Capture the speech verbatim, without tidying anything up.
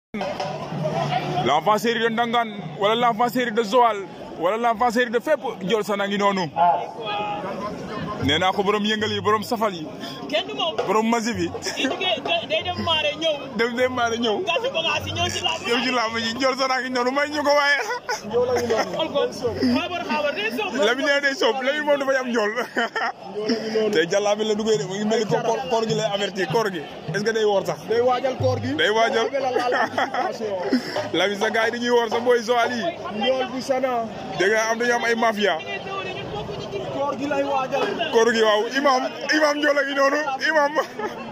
L'enfant série de Ndangan wala l'enfant série de Joal wala l'enfant série de fépp Ndiol Sana ngi noonu nee naa ko borom yëngal yi borom safal yi kenn du moom borom masif yi day dem maare ñëw dem dem maare ñëw gàddu bagage yi ñëw ci làmb ñëw ci làmb ji Ndiol Sana ngi noonu may ñu ko waaye xabar xabar day soob Lamine nee day soob Lamine moom dafay am Ndiol tey jàllaa bi la duggee de mu ngi mel ni ko koor gi lay avertir koor gi est-ce que day woor sax day waajal koor gi day waajal Lamine sa gars yi dañuy woor sa booy Joal yi Ndiol bu Sana dégg nga am dañu am ay mafia koor gi lay waajal koor gi waaw imam imam Ndiol a ngi noonu imam